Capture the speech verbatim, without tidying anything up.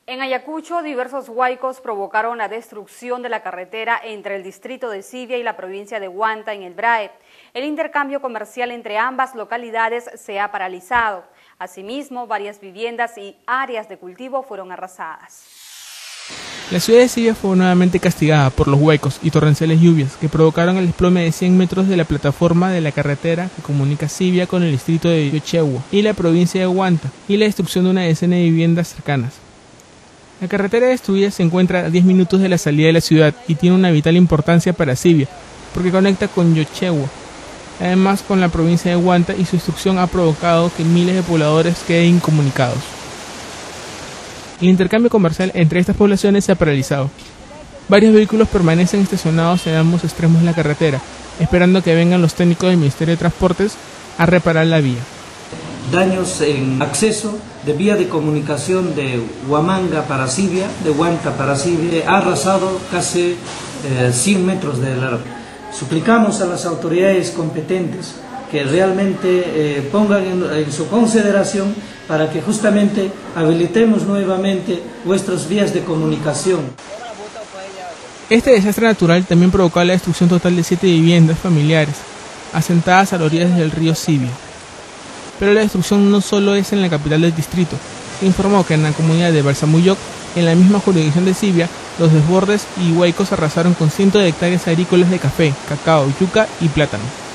En Ayacucho, diversos huaicos provocaron la destrucción de la carretera entre el distrito de Sivia y la provincia de Huanta en el Brae. El intercambio comercial entre ambas localidades se ha paralizado. Asimismo, varias viviendas y áreas de cultivo fueron arrasadas. La ciudad de Sivia fue nuevamente castigada por los huaicos y torrenciales lluvias que provocaron el desplome de cien metros de la plataforma de la carretera que comunica Sivia con el distrito de Yochegua y la provincia de Huanta, y la destrucción de una decena de viviendas cercanas. La carretera destruida se encuentra a diez minutos de la salida de la ciudad y tiene una vital importancia para Sivia, porque conecta con Yochegua, además con la provincia de Huanta, y su destrucción ha provocado que miles de pobladores queden incomunicados. El intercambio comercial entre estas poblaciones se ha paralizado. Varios vehículos permanecen estacionados en ambos extremos de la carretera, esperando que vengan los técnicos del Ministerio de Transportes a reparar la vía. Daños en acceso de vía de comunicación de Huamanga para Sivia, de Huanta para Sivia, ha arrasado casi eh, cien metros de largo. Suplicamos a las autoridades competentes que realmente eh, pongan en, en su consideración para que justamente habilitemos nuevamente vuestras vías de comunicación. Este desastre natural también provocó la destrucción total de siete viviendas familiares, asentadas a las orillas del río Sivia. Pero la destrucción no solo es en la capital del distrito. Se informó que en la comunidad de Balsamuyoc, en la misma jurisdicción de Sivia, los desbordes y huaicos arrasaron con cientos de hectáreas agrícolas de café, cacao, yuca y plátano.